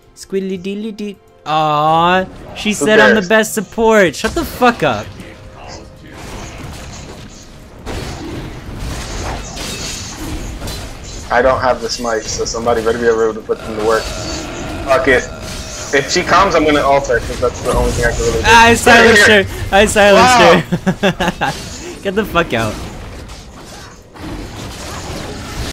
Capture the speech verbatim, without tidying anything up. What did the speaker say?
Squidly deedly dee. Aww, she said I'm the best support. Shut the fuck up. I don't have this mic, so somebody better be able to put them to work. Fuck it. If she comes, I'm gonna ult her, because that's the only thing I can really do. Ah, I silenced her. I silenced Wow. her. Get the fuck out.